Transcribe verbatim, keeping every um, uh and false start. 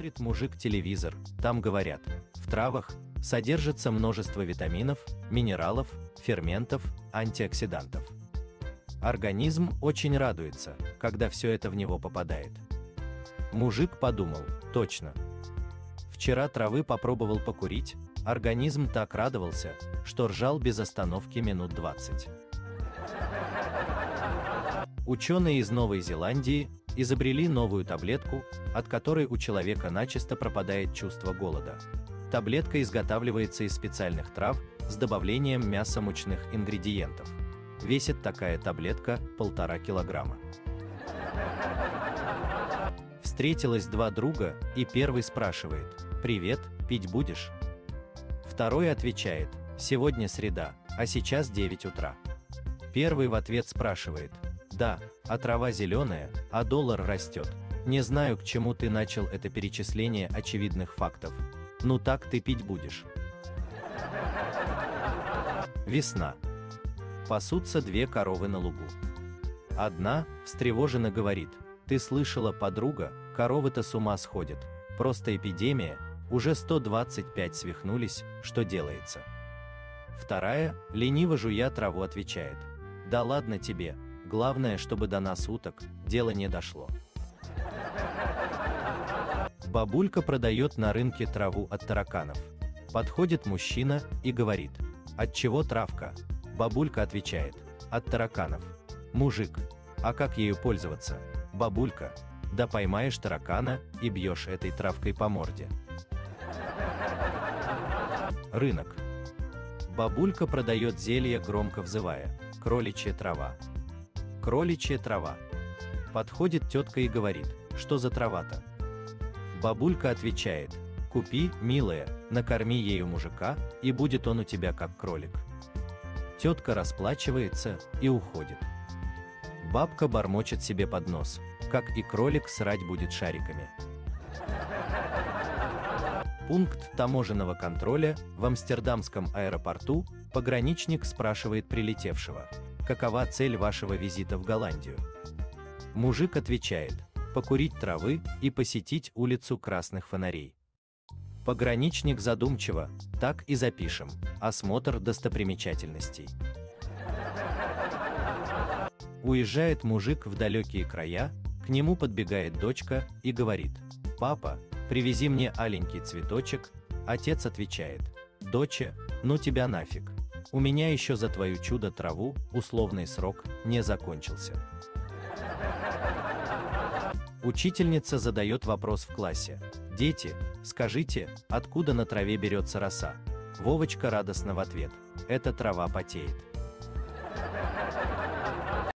Смотрит мужик телевизор, там говорят, в травах содержится множество витаминов, минералов, ферментов, антиоксидантов. Организм очень радуется, когда все это в него попадает. Мужик подумал, точно. Вчера травы попробовал покурить, организм так радовался, что ржал без остановки минут двадцать. Ученые из Новой Зеландии изобрели новую таблетку, от которой у человека начисто пропадает чувство голода. Таблетка изготавливается из специальных трав с добавлением мясомучных ингредиентов. Весит такая таблетка полтора килограмма. Встретилось два друга, и первый спрашивает: «Привет, пить будешь?» Второй отвечает: «Сегодня среда, а сейчас девять утра». Первый в ответ спрашивает: «Да, а трава зеленая, а доллар растет. Не знаю, к чему ты начал это перечисление очевидных фактов. Ну так ты пить будешь». Весна. Пасутся две коровы на лугу. Одна встревоженно говорит: «Ты слышала, подруга, коровы-то с ума сходят. Просто эпидемия, уже сто двадцать пять свихнулись, что делается?» Вторая, лениво жуя траву, отвечает: «Да ладно тебе, главное, чтобы до нас уток дело не дошло». Бабулька продает на рынке траву от тараканов. Подходит мужчина и говорит: «От чего травка?» Бабулька отвечает: «От тараканов». Мужик: «А как ею пользоваться?» Бабулька: «Да поймаешь таракана и бьешь этой травкой по морде». Рынок. Бабулька продает зелье, громко взывая: «Кроличья трава». Кроличья трава. Подходит тетка и говорит: «Что за трава-то?» Бабулька отвечает: «Купи, милая, накорми ею мужика, и будет он у тебя как кролик». Тетка расплачивается и уходит. Бабка бормочет себе под нос: «Как и кролик срать будет шариками». Пункт таможенного контроля в Амстердамском аэропорту. Пограничник спрашивает прилетевшего: «Какова цель вашего визита в Голландию?» Мужик отвечает: «Покурить травы и посетить улицу красных фонарей». Пограничник задумчиво: «Так и запишем. Осмотр достопримечательностей». Уезжает мужик в далекие края, к нему подбегает дочка и говорит: «Папа, привези мне аленький цветочек». Отец отвечает: «Доча, ну тебя нафиг. У меня еще за твою чудо-траву условный срок не закончился». Учительница задает вопрос в классе: «Дети, скажите, откуда на траве берется роса?» Вовочка радостно в ответ: «Эта трава потеет».